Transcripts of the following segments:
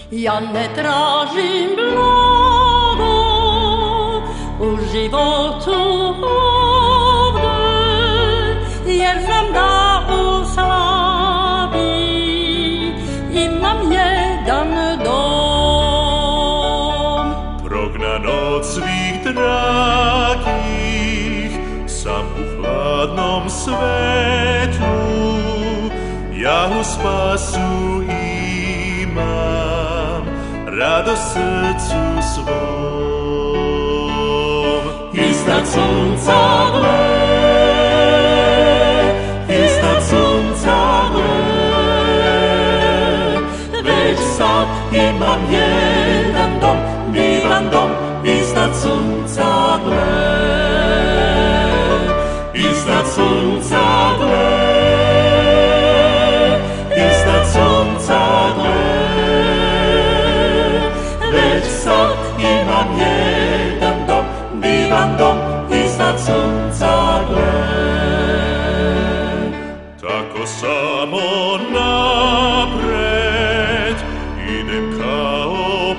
Ja ne tražim blago u životu ovde, jer znam da u slavi imam jedan dom. Prognan od svih dragih, sam u hladnom svetu, ja u spasu imam radost srcu svom. Iznad sunca gle, iznad sunca gle, već sad imam jedan dom, divan dom, iznad sunca gle, iznad sunca gle, iznad sunca gle, već sad imam jedan dom, divan dom, iznad sunca gle. Tako samo napred idem kao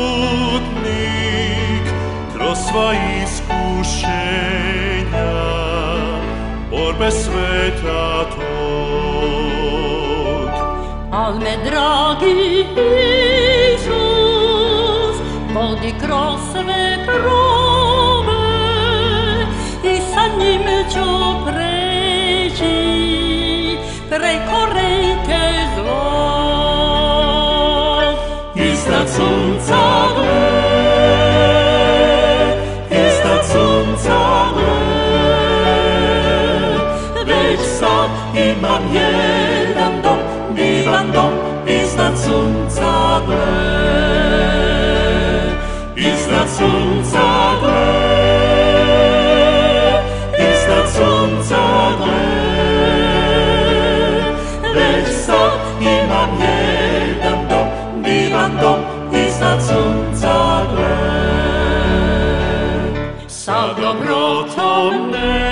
putnik kroz sva iskušenja, borbe sveta tog. Al me dragi Isus vodi kroz sve probe i sa njim ću preći preko reke zlog. Iznad sunca gle, iznad sunca gle, već sad imam jedan dom, divan dom, iznad sunca gle, iznad sunca gle, iznad sunca gle, već sad imam jedan dom, divan dom, iznad sunca gle. Sa dobrotom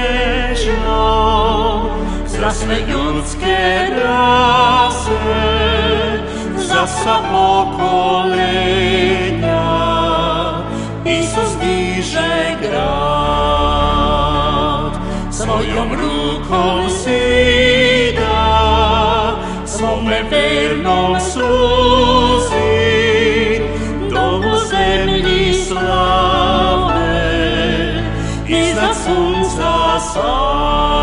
nežnom za sve ljudske rase, za sva pokolenja, Isus diže grad, svojom rukom zida, svome vernom sluzi, domu zemlji slavne, iznad sunca sam.